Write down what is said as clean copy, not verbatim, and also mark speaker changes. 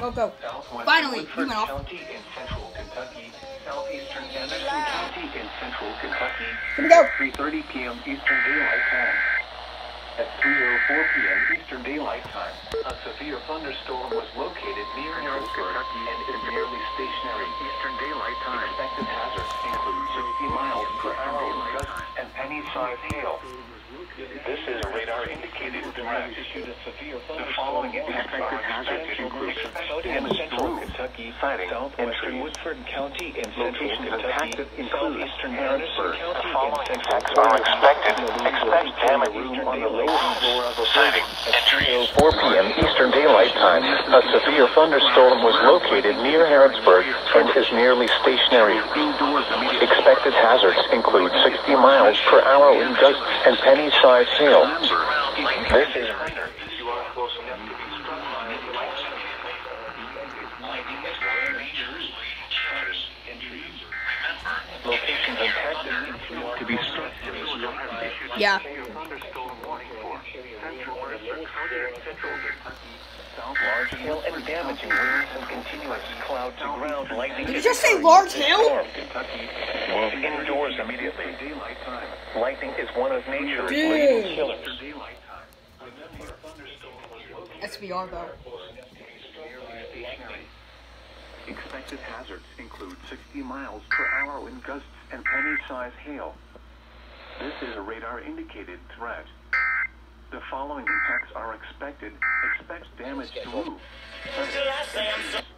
Speaker 1: Go, go.
Speaker 2: Southwest
Speaker 1: Finally,
Speaker 2: Woodford
Speaker 1: you went off.
Speaker 2: County in central Kentucky, southeastern Anderson County in central Kentucky.
Speaker 1: Here we go.
Speaker 2: 3:30 p.m. Eastern Daylight Time. At 3:04 p.m. Eastern Daylight Time, a severe thunderstorm was located near Harrisburg and is nearly stationary. Eastern Daylight Time. Expected hazards include 60 miles per hour gusts and penny-sized hail. This is a radar-indicated threat. The following expected hazards include in central Kentucky, southwestern Woodford County, and central Kentucky, southeastern Harrisburg. The following impacts are expected. Expect damage on the lower floor of the building. At 3:04 p.m. Eastern Daylight Time, a severe thunderstorm was located near Harrisburg and is nearly stationary. Expected hazards include 60 miles per hour wind gusts and penny-sized hail. This is locations impacted to be struck.
Speaker 1: Yeah.
Speaker 2: Large hail and damaging winds and continuous cloud to ground lightning.
Speaker 1: Did you just say large hail?
Speaker 2: Move indoors immediately. Lightning is one of nature's
Speaker 1: Dude.
Speaker 2: leading killers.
Speaker 1: SVR though.
Speaker 2: Expected hazards include 60 miles per hour wind gusts and penny-sized hail. This is a radar-indicated threat. The following impacts are expected. Expect damage to roof,